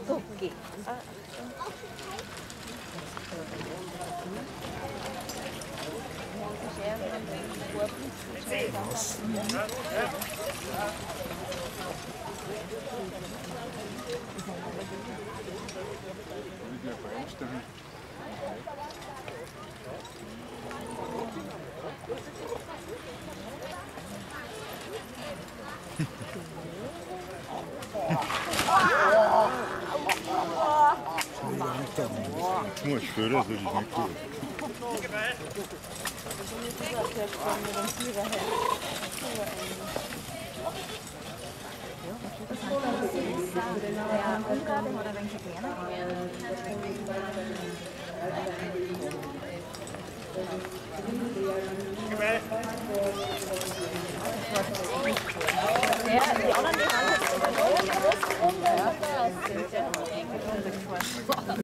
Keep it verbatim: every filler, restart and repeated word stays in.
toki. Too much further, so she's not cool. Ja, die anderen, die haben jetzt in der Runde, in der Runde,